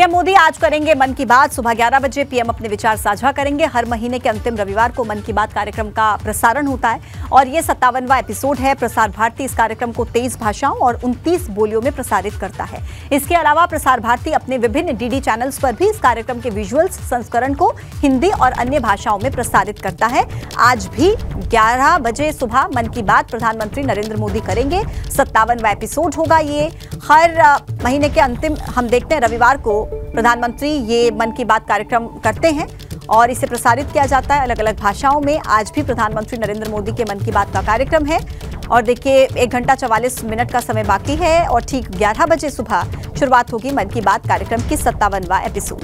PM Modi आज करेंगे मन की बात। सुबह 11 बजे पीएम अपने विचार साझा करेंगे। हर महीने के अंतिम रविवार को मन की बात कार्यक्रम का प्रसारण होता है और ये 57वां एपिसोड है। प्रसार भारती इस कार्यक्रम को 23 भाषाओं और 29 बोलियों में प्रसारित करता है। इसके अलावा प्रसार भारती अपने विभिन्न डीडी चैनल्स पर भी इस कार्यक्रम के विजुअल्स संस्करण को हिंदी और अन्य भाषाओं में प्रसारित करता है। आज भी 11 बजे सुबह मन की बात प्रधानमंत्री नरेंद्र मोदी करेंगे। 57वां एपिसोड होगा ये। हर महीने के अंतिम हम देखते हैं रविवार को प्रधानमंत्री ये मन की बात कार्यक्रम करते हैं और इसे प्रसारित किया जाता है अलग अलग भाषाओं में। आज भी प्रधानमंत्री नरेंद्र मोदी के मन की बात का कार्यक्रम है और देखिए 1 घंटा 44 मिनट का समय बाकी है और ठीक 11 बजे सुबह शुरुआत होगी मन की बात कार्यक्रम की 57वां एपिसोड।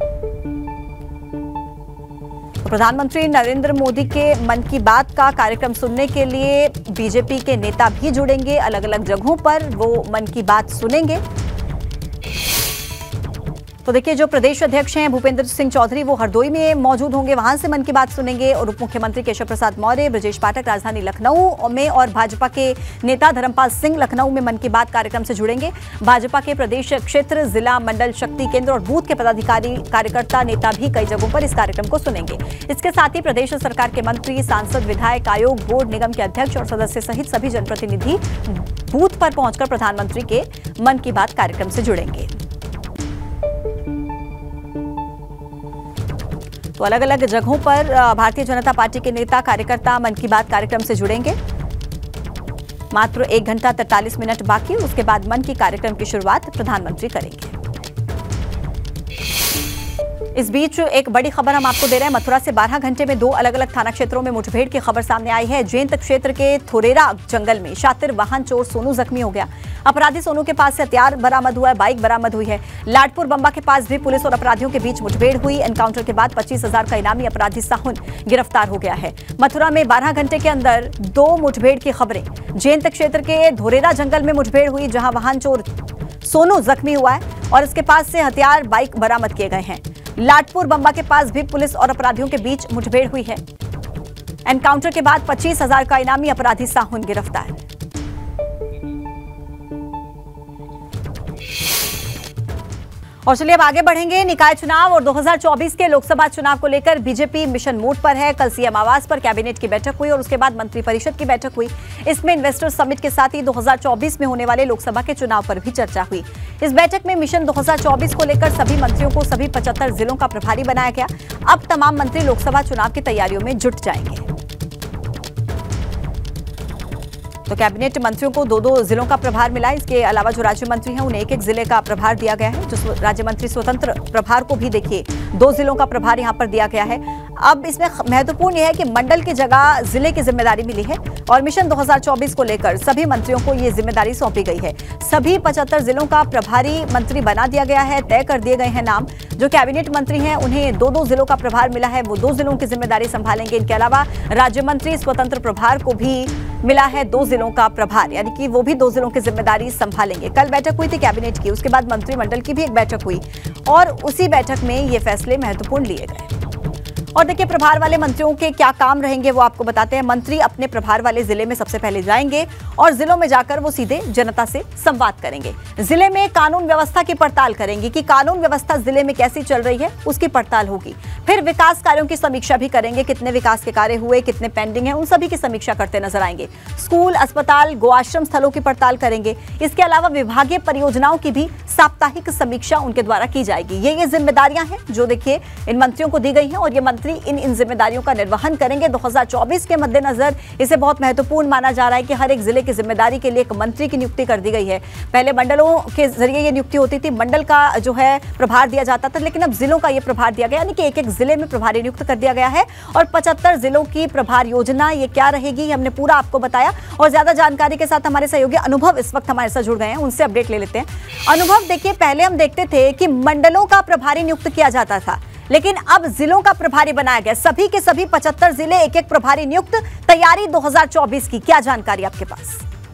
तो प्रधानमंत्री नरेंद्र मोदी के मन की बात का कार्यक्रम सुनने के लिए बीजेपी के नेता भी जुड़ेंगे। अलग अलग जगहों पर वो मन की बात सुनेंगे। तो देखिए जो प्रदेश अध्यक्ष हैं भूपेंद्र सिंह चौधरी वो हरदोई में मौजूद होंगे, वहां से मन की बात सुनेंगे। और उप मुख्यमंत्री केशव प्रसाद मौर्य, ब्रजेश पाठक राजधानी लखनऊ में और भाजपा के नेता धर्मपाल सिंह लखनऊ में मन की बात कार्यक्रम से जुड़ेंगे। भाजपा के प्रदेश क्षेत्र, जिला, मंडल, शक्ति केंद्र और बूथ के पदाधिकारी, कार्यकर्ता, नेता भी कई जगहों पर इस कार्यक्रम को सुनेंगे। इसके साथ ही प्रदेश सरकार के मंत्री, सांसद, विधायक, आयोग, बोर्ड, निगम के अध्यक्ष और सदस्य सहित सभी जनप्रतिनिधि बूथ पर पहुंचकर प्रधानमंत्री के मन की बात कार्यक्रम से जुड़ेंगे। तो अलग अलग जगहों पर भारतीय जनता पार्टी के नेता, कार्यकर्ता मन की बात कार्यक्रम से जुड़ेंगे। मात्र 1 घंटा 43 मिनट बाकी, उसके बाद मन की कार्यक्रम की शुरुआत प्रधानमंत्री करेंगे। इस बीच एक बड़ी खबर हम आपको दे रहे हैं। मथुरा से 12 घंटे में 2 अलग अलग थाना क्षेत्रों में मुठभेड़ की खबर सामने आई है। जैंत क्षेत्र के थोरेरा जंगल में शातिर वाहन चोर सोनू जख्मी हो गया। अपराधी सोनू के पास से हथियार बरामद हुआ है, बाइक बरामद हुई है। लाडपुर बंबा के पास भी पुलिस और अपराधियों के बीच मुठभेड़ हुई। एनकाउंटर के बाद 25,000 का इनामी अपराधी साहुन गिरफ्तार हो गया है। मथुरा में 12 घंटे के अंदर 2 मुठभेड़ की खबरें। जैंत क्षेत्र के धोरेरा जंगल में मुठभेड़ हुई, जहां वाहन चोर सोनू जख्मी हुआ है और इसके पास से हथियार, बाइक बरामद किए गए हैं। लाडपुर बंबा के पास भी पुलिस और अपराधियों के बीच मुठभेड़ हुई है। एनकाउंटर के बाद 25,000 का इनामी अपराधी साहुन गिरफ्तार। और चलिए अब आगे बढ़ेंगे। निकाय चुनाव और 2024 के लोकसभा चुनाव को लेकर बीजेपी मिशन मोड पर है। कल सीएम आवास पर कैबिनेट की बैठक हुई और उसके बाद मंत्रिपरिषद की बैठक हुई। इसमें इन्वेस्टर समिट के साथ ही 2024 में होने वाले लोकसभा के चुनाव पर भी चर्चा हुई। इस बैठक में मिशन 2024 को लेकर सभी मंत्रियों को सभी 75 जिलों का प्रभारी बनाया गया। अब तमाम मंत्री लोकसभा चुनाव की तैयारियों में जुट जाएंगे। तो कैबिनेट मंत्रियों को 2-2 जिलों का प्रभार मिला। इसके अलावा जो राज्य मंत्री हैं उन्हें 1-1 जिले का प्रभार दिया गया है। जो राज्य मंत्री स्वतंत्र प्रभार को भी देखिए 2 जिलों का प्रभार यहां पर दिया गया है। अब इसमें महत्वपूर्ण यह है कि मंडल की जगह जिले की जिम्मेदारी मिली है और मिशन 2024 को लेकर सभी मंत्रियों को यह जिम्मेदारी सौंपी गई है। सभी 75 जिलों का प्रभारी मंत्री बना दिया गया है। तय कर दिए गए हैं नाम। जो कैबिनेट मंत्री हैं उन्हें 2-2 जिलों का प्रभार मिला है, वो 2 जिलों की जिम्मेदारी संभालेंगे। इनके अलावा राज्य मंत्री स्वतंत्र प्रभार को भी मिला है 2 जिलों का प्रभार, यानी कि वो भी 2 जिलों की जिम्मेदारी संभालेंगे। कल बैठक हुई थी कैबिनेट की, उसके बाद मंत्रिमंडल की भी एक बैठक हुई और उसी बैठक में ये फैसले महत्वपूर्ण लिए गए। और देखिए प्रभार वाले मंत्रियों के क्या काम रहेंगे वो आपको बताते हैं। मंत्री अपने प्रभार वाले जिले में सबसे पहले जाएंगे और जिलों में जाकर वो सीधे जनता से संवाद करेंगे। जिले में कानून व्यवस्था की पड़ताल करेंगे कि कानून व्यवस्था जिले में कैसी चल रही है, उसकी पड़ताल होगी। फिर विकास कार्यों की समीक्षा भी करेंगे। कितने विकास के कार्य हुए, कितने पेंडिंग हैं, उन सभी की समीक्षा करते नजर आएंगे। स्कूल, अस्पताल, गोआश्रम स्थलों की पड़ताल करेंगे। इसके अलावा विभागीय परियोजनाओं की भी साप्ताहिक समीक्षा उनके द्वारा की जाएगी। ये जिम्मेदारियां हैं जो देखिए इन मंत्रियों को दी गई हैं और ये मंत्री इन जिम्मेदारियों का निर्वहन करेंगे। 2024 के मद्देनजर इसे बहुत महत्वपूर्ण माना जा रहा है कि हर एक जिले की जिम्मेदारी के लिए एक मंत्री की नियुक्ति कर दी गई है। पहले मंडलों के जरिए ये नियुक्ति होती थी, मंडल का जो है प्रभार दिया जाता था, लेकिन अब जिलों का ये प्रभार दिया गया, यानी कि एक-एक जिले में प्रभारी नियुक्त कर दिया गया है। और 75 जिलों की प्रभार योजना ये क्या रहेगी हमने पूरा आपको बताया। और ज्यादा जानकारी के साथ हमारे सहयोगी अनुभव इस वक्त हमारे साथ जुड़ गए हैं, उनसे अपडेट ले लेते हैं। अनुभव, देखिए पहले हम देखते थे कि मंडलों का प्रभारी नियुक्त किया जाता था, लेकिन अब जिलों का प्रभारी बनाया गया। सभी के सभी 75 जिले, एक-एक प्रभारी नियुक्त। तैयारी 2024 की क्या जानकारी आपके पास?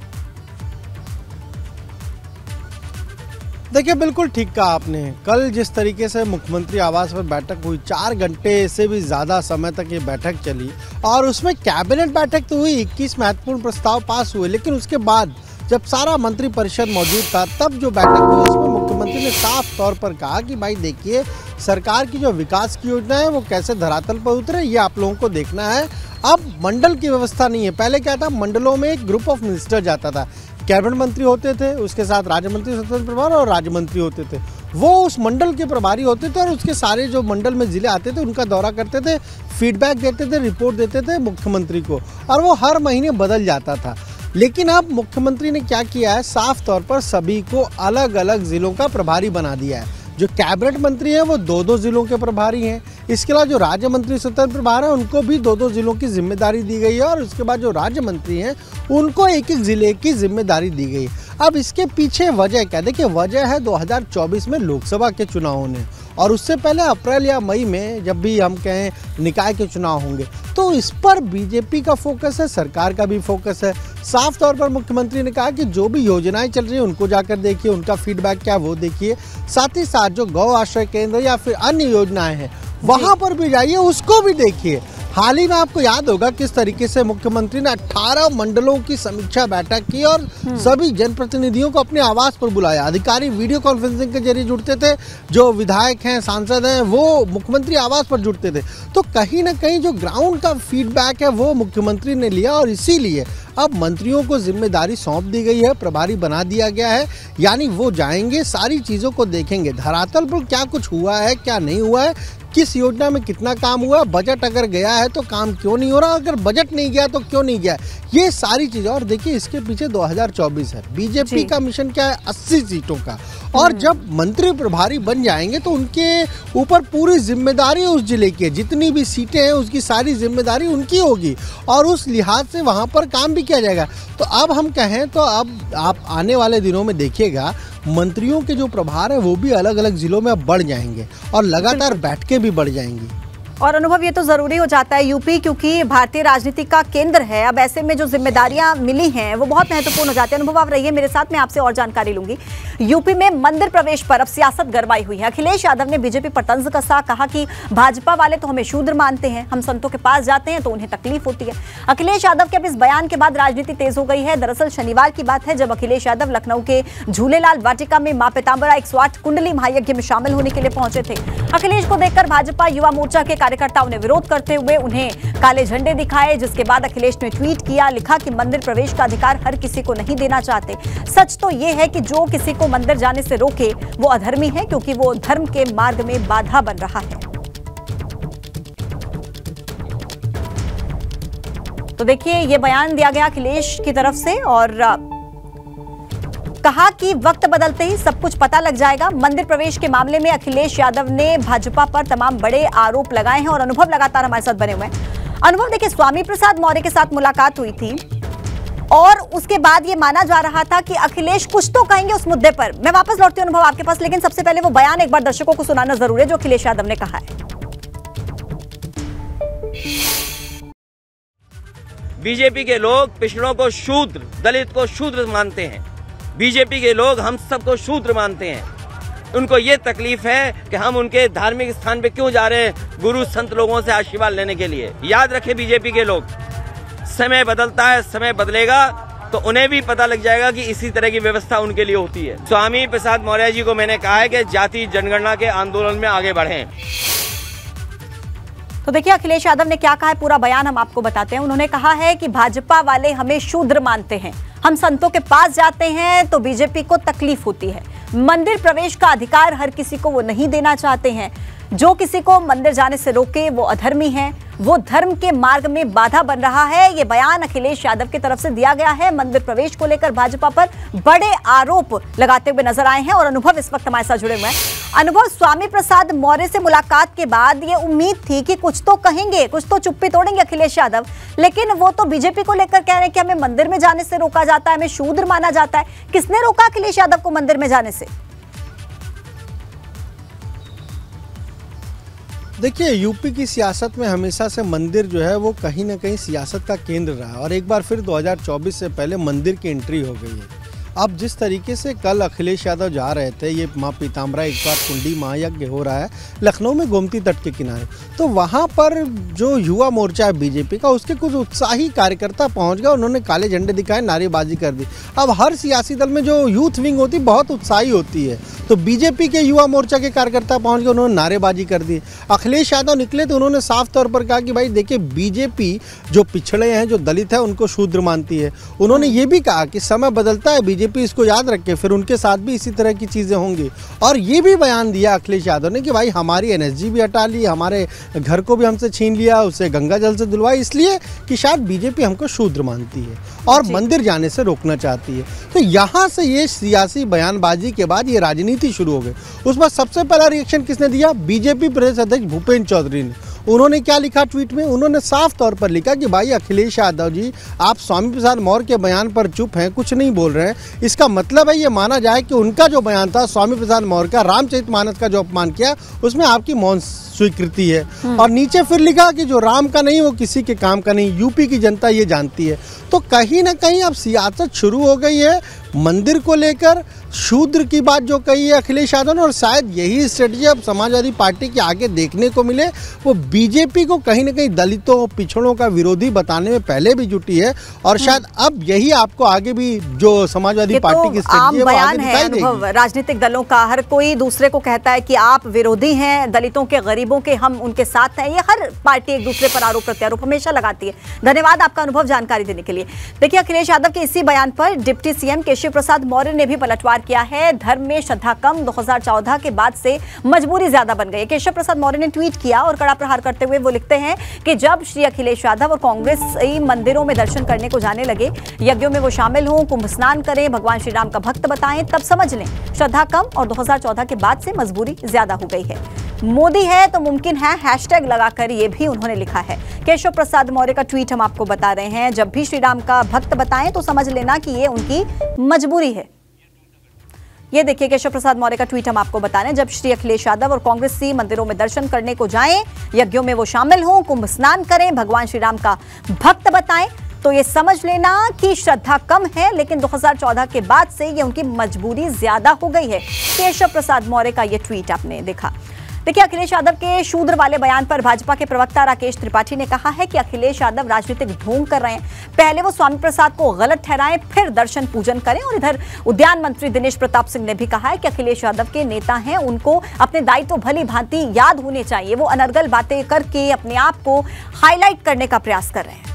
देखिए बिल्कुल ठीक कहा आपने। कल जिस तरीके से मुख्यमंत्री आवास पर बैठक हुई, 4 घंटे से भी ज़्यादा समय तक ये बैठक चली और उसमें कैबिनेट बैठक तो हुई, 21 महत्वपूर्ण प्रस्ताव पास हुए, लेकिन उसके बाद जब सारा मंत्री परिषद मौजूद था तब जो बैठक हुई उसमें मुख्यमंत्री मुख्यमंत्री ने साफ तौर पर कहा कि भाई देखिए, सरकार की जो विकास की योजना है वो कैसे धरातल पर उतरे, ये आप लोगों को देखना है। अब मंडल की व्यवस्था नहीं है। पहले क्या था, मंडलों में एक ग्रुप ऑफ मिनिस्टर जाता था, कैबिनेट मंत्री होते थे, उसके साथ राज्य मंत्री स्वतंत्र प्रभार और राज्य मंत्री होते थे। वो उस मंडल के प्रभारी होते थे और उसके सारे जो मंडल में जिले आते थे उनका दौरा करते थे, फीडबैक देते थे, रिपोर्ट देते थे मुख्यमंत्री को, और वो हर महीने बदल जाता था। लेकिन अब मुख्यमंत्री ने क्या किया है, साफ तौर पर सभी को अलग अलग जिलों का प्रभारी बना दिया है। जो कैबिनेट मंत्री हैं वो 2-2 जिलों के प्रभारी हैं। इसके अलावा जो राज्य मंत्री स्वतंत्र प्रभार हैं उनको भी 2-2 जिलों की जिम्मेदारी दी गई है, और उसके बाद जो राज्य मंत्री हैं उनको एक एक जिले की जिम्मेदारी दी गई। अब इसके पीछे वजह क्या, देखिए वजह है 2024 में लोकसभा के चुनाव होने, और उससे पहले अप्रैल या मई में जब भी हम कहें निकाय के चुनाव होंगे, तो इस पर बीजेपी का फोकस है, सरकार का भी फोकस है। साफ तौर पर मुख्यमंत्री ने कहा कि जो भी योजनाएं चल रही हैं उनको जाकर देखिए, उनका फीडबैक क्या वो देखिए, साथ ही साथ जो गौ आश्रय केंद्र या फिर अन्य योजनाएं हैं वहां पर भी जाइए, उसको भी देखिए। हाल ही में आपको याद होगा किस तरीके से मुख्यमंत्री ने 18 मंडलों की समीक्षा बैठक की और सभी जनप्रतिनिधियों को अपने आवास पर बुलाया। अधिकारी वीडियो कॉन्फ्रेंसिंग के जरिए जुड़ते थे, जो विधायक हैं, सांसद हैं, वो मुख्यमंत्री आवास पर जुड़ते थे। तो कहीं ना कहीं जो ग्राउंड का फीडबैक है वो मुख्यमंत्री ने लिया, और इसीलिए अब मंत्रियों को जिम्मेदारी सौंप दी गई है, प्रभारी बना दिया गया है। यानी वो जाएंगे, सारी चीज़ों को देखेंगे, धरातल पर क्या कुछ हुआ है, क्या नहीं हुआ है, किस योजना में कितना काम हुआ, बजट अगर गया है तो काम क्यों नहीं हो रहा, अगर बजट नहीं गया तो क्यों नहीं गया, ये सारी चीज़ें। और देखिए इसके पीछे 2024 है, बीजेपी का मिशन क्या है, 80 सीटों का, और जब मंत्री प्रभारी बन जाएंगे तो उनके ऊपर पूरी जिम्मेदारी उस जिले की है, जितनी भी सीटें हैं उसकी सारी जिम्मेदारी उनकी होगी, और उस लिहाज से वहाँ पर काम भी किया जाएगा। तो अब हम कहें तो अब आप आने वाले दिनों में देखिएगा मंत्रियों के जो प्रभार है वो भी अलग अलग जिलों में अब बढ़ जाएंगे, और लगातार बैठकें भी बढ़ जाएंगी। और अनुभव ये तो जरूरी हो जाता है यूपी, क्योंकि भारतीय राजनीति का केंद्र है। अब ऐसे में जो जिम्मेदारियां मिली हैं वो बहुत महत्वपूर्ण हो जाती है। अनुभव आप रहिए मेरे साथ, मैं आपसे और जानकारी लूंगी। यूपी में मंदिर प्रवेश पर अब सियासत गरमाई हुई है। अखिलेश यादव ने बीजेपी पर तंज कसा, कहा कि भाजपा वाले तो हमें शूद्र मानते हैं, हम संतों के पास जाते हैं तो उन्हें तकलीफ होती है। अखिलेश यादव के अब इस बयान के बाद राजनीति तेज हो गई है। दरअसल शनिवार की बात है जब अखिलेश यादव लखनऊ के झूलेलाल वाटिका में मां पीताम्बरा 108 कुंडली महायज्ञ में शामिल होने के लिए पहुंचे थे। अखिलेश को देखकर भाजपा युवा मोर्चा के कार्यकर्ताओं ने विरोध करते हुए उन्हें काले झंडे दिखाए, जिसके बाद अखिलेश ने ट्वीट किया, लिखा कि मंदिर प्रवेश का अधिकार हर किसी को नहीं देना चाहते। सच तो यह है कि जो किसी को मंदिर जाने से रोके वो अधर्मी है, क्योंकि वो धर्म के मार्ग में बाधा बन रहा है। तो देखिए ये बयान दिया गया अखिलेश की तरफ से, और कहा कि वक्त बदलते ही सब कुछ पता लग जाएगा। मंदिर प्रवेश के मामले में अखिलेश यादव ने भाजपा पर तमाम बड़े आरोप लगाए हैं, और अनुभव लगातार हमारे साथ बने हुए हैं। अनुभव देखिए, स्वामी प्रसाद मौर्य के साथ मुलाकात हुई थी और उसके बाद ये माना जा रहा था कि अखिलेश कुछ तो कहेंगे उस मुद्दे पर। मैं वापस लौटती हूं अनुभव आपके पास, लेकिन सबसे पहले वो बयान एक बार दर्शकों को सुनाना जरूरी है जो अखिलेश यादव ने कहा है। बीजेपी के लोग पिछड़ों को शूद्र, दलित को शूद्र मानते हैं। बीजेपी के लोग हम सबको शूद्र मानते हैं। उनको ये तकलीफ है कि हम उनके धार्मिक स्थान पे क्यों जा रहे हैं, गुरु संत लोगों से आशीर्वाद लेने के लिए। याद रखें बीजेपी के लोग, समय बदलता है, समय बदलेगा तो उन्हें भी पता लग जाएगा कि इसी तरह की व्यवस्था उनके लिए होती है। स्वामी प्रसाद मौर्य जी को मैंने कहा है कि जाति जनगणना के आंदोलन में आगे बढ़ें। तो देखिए अखिलेश यादव ने क्या कहा है, पूरा बयान हम आपको बताते हैं। उन्होंने कहा है कि भाजपा वाले हमें शूद्र मानते हैं, हम संतों के पास जाते हैं तो बीजेपी को तकलीफ होती है। मंदिर प्रवेश का अधिकार हर किसी को वो नहीं देना चाहते हैं। जो किसी को मंदिर जाने से रोके वो अधर्मी है, वो धर्म के मार्ग में बाधा बन रहा है। ये बयान अखिलेश यादव की तरफ से दिया गया है। मंदिर प्रवेश को लेकर भाजपा पर बड़े आरोप लगाते हुए नजर आए हैं, और अनुभव इस वक्त हमारे साथ जुड़े हुए हैं। अनुभव, स्वामी प्रसाद मौर्य से मुलाकात के बाद ये उम्मीद थी कि कुछ तो कहेंगे, कुछ तो चुप्पी तोड़ेंगे अखिलेश यादव, लेकिन वो तो बीजेपी को लेकर कह रहे हैं कि हमें मंदिर में जाने से रोका जाता है, हमें शूद्र माना जाता है। किसने रोका अखिलेश यादव को मंदिर में जाने से? देखिए यूपी की सियासत में हमेशा से मंदिर जो है वो कहीं ना कहीं सियासत का केंद्र रहा है, और एक बार फिर 2024 से पहले मंदिर की एंट्री हो गई है। अब जिस तरीके से कल अखिलेश यादव जा रहे थे, ये माँ पीताम्बरा एक बार कुंडी महायज्ञ हो रहा है लखनऊ में गोमती तट के किनारे, तो वहाँ पर जो युवा मोर्चा है बीजेपी का, उसके कुछ उत्साही कार्यकर्ता पहुँच गए, उन्होंने काले झंडे दिखाए, नारेबाजी कर दी। अब हर सियासी दल में जो यूथ विंग होती बहुत उत्साही होती है, तो बीजेपी के युवा मोर्चा के कार्यकर्ता पहुँच गए, उन्होंने नारेबाजी कर दी। अखिलेश यादव निकले तो उन्होंने साफ तौर पर कहा कि भाई देखिए, बीजेपी जो पिछड़े हैं, जो दलित है, उनको शूद्र मानती है। उन्होंने ये भी कहा कि समय बदलता है, बीजेपी इसको याद रखे, फिर उनके साथ भी इसी तरह की चीज़ें होंगी। और ये भी बयान दिया अखिलेश यादव ने कि भाई हमारी एनएसजी भी हटा ली, हमारे घर को भी हमसे छीन लिया, उसे गंगा जल से धुलवाई, इसलिए कि शायद बीजेपी हमको शूद्र मानती है और मंदिर जाने से रोकना चाहती है। तो यहाँ से ये सियासी बयानबाजी के बाद ये राजनीति शुरू हो गई। उस पर सबसे पहला रिएक्शन किसने दिया? बीजेपी प्रदेश अध्यक्ष भूपेंद्र चौधरी ने। उन्होंने क्या लिखा ट्वीट में? उन्होंने साफ तौर पर लिखा कि भाई अखिलेश यादव जी, आप स्वामी प्रसाद मौर्य के बयान पर चुप हैं, कुछ नहीं बोल रहे हैं। इसका मतलब है ये माना जाए कि उनका जो बयान था स्वामी प्रसाद मौर्य का, रामचरितमानस का जो अपमान किया, उसमें आपकी मौन स्वीकृति है। और नीचे फिर लिखा कि जो राम का नहीं वो किसी के काम का नहीं, यूपी की जनता ये जानती है। तो कहीं ना कहीं अब सियासत शुरू हो गई है मंदिर को लेकर, शूद्र की बात जो कही है अखिलेश यादव ने, और शायद यही स्ट्रेटजी अब समाजवादी पार्टी के आगे देखने को मिले। वो बीजेपी को कहीं ना कहीं दलितों, पिछड़ों का विरोधी बताने में पहले भी जुटी है, और शायद अब यही आपको आगे भी जो समाजवादी पार्टी की स्ट्रेटजी है वो आगे दिखाई देगी। राजनीतिक दलों का हर कोई दूसरे को कहता है कि आप विरोधी हैं, दलितों के, गरीबों के, हम उनके साथ हैं। ये हर पार्टी एक दूसरे पर आरोप प्रत्यारोप हमेशा लगाती है। धन्यवाद आपका अनुभव जानकारी देने के लिए। देखिए, अखिलेश यादव के इसी बयान पर डिप्टी सीएम केशव प्रसाद मौर्य ने भी पलटवार किया है। धर्म में श्रद्धा कम, 2014 के बाद से मजबूरी ज्यादा बन गई है। केशव प्रसाद मौर्य ने ट्वीट किया और कड़ा प्रहार करते हुए वो लिखते हैं कि जब श्री अखिलेश यादव और कांग्रेस मंदिरों में दर्शन करने को जाने लगे, यज्ञों में वो शामिल हों, कुंभ स्नान करें, भगवान श्री राम का भक्त बताएं, तब समझ लें श्रद्धा कम और 2014 के बाद से मजबूरी ज्यादा हो गई है। मोदी है तो मुमकिन है, हैशटैग लगाकर ये भी उन्होंने लिखा है। केशव प्रसाद मौर्य का ट्वीट हम आपको बता रहे हैं। जब भी श्री राम का भक्त बताएं तो समझ लेना कि ये उनकी मजबूरी है। ये देखिए, केशव प्रसाद मौर्य का ट्वीट हम आपको बता रहे हैं। जब श्री अखिलेश यादव और कांग्रेसी मंदिरों में दर्शन करने को जाएं, यज्ञों में वो शामिल हों, कुंभ स्नान करें, भगवान श्री राम का भक्त बताएं, तो ये समझ लेना कि श्रद्धा कम है, लेकिन 2014 के बाद से ये उनकी मजबूरी ज्यादा हो गई है। केशव प्रसाद मौर्य का ये ट्वीट आपने देखा। देखिए, अखिलेश यादव के शूद्र वाले बयान पर भाजपा के प्रवक्ता राकेश त्रिपाठी ने कहा है कि अखिलेश यादव राजनीतिक ढोंग कर रहे हैं। पहले वो स्वामी प्रसाद को गलत ठहराएं, फिर दर्शन पूजन करें। और इधर उद्यान मंत्री दिनेश प्रताप सिंह ने भी कहा है कि अखिलेश यादव के नेता हैं, उनको अपने दायित्व भली भांति याद होने चाहिए। वो अनर्गल बातें करके अपने आप को हाईलाइट करने का प्रयास कर रहे हैं।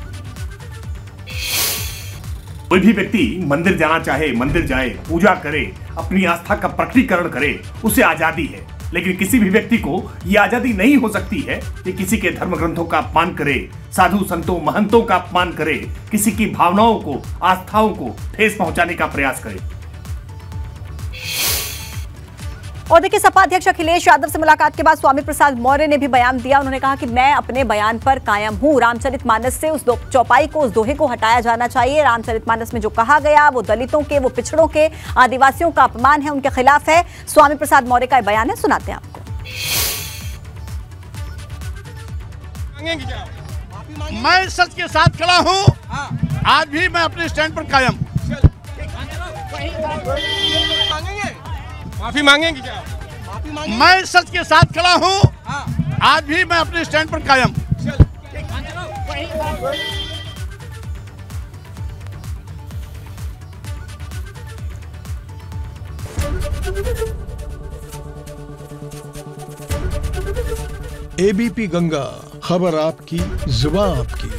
कोई भी व्यक्ति मंदिर जाना चाहे, मंदिर जाए, पूजा करे, अपनी आस्था का प्रकटीकरण करे, उसे आजादी है। लेकिन किसी भी व्यक्ति को यह आजादी नहीं हो सकती है कि किसी के धर्म ग्रंथों का अपमान करे, साधु संतों महंतों का अपमान करे, किसी की भावनाओं को, आस्थाओं को ठेस पहुंचाने का प्रयास करे। और देखिए, सपा अध्यक्ष अखिलेश यादव से मुलाकात के बाद स्वामी प्रसाद मौर्य ने भी बयान दिया। उन्होंने कहा कि मैं अपने बयान पर कायम हूं। रामचरितमानस से उस चौपाई को, उस दोहे को हटाया जाना चाहिए। रामचरितमानस में जो कहा गया वो दलितों के, वो पिछड़ों के, आदिवासियों का अपमान है, उनके खिलाफ है। स्वामी प्रसाद मौर्य का बयान है, सुनाते हैं आपको। मैं सच के साथ खड़ा हूं, आज भी मैं अपने स्टैंड पर कायम। माफी मांगेंगे क्या? मैं सच के साथ खड़ा हूं, आज भी मैं अपने स्टैंड पर कायम। एबीपी गंगा, खबर आपकी, जुबान आपकी।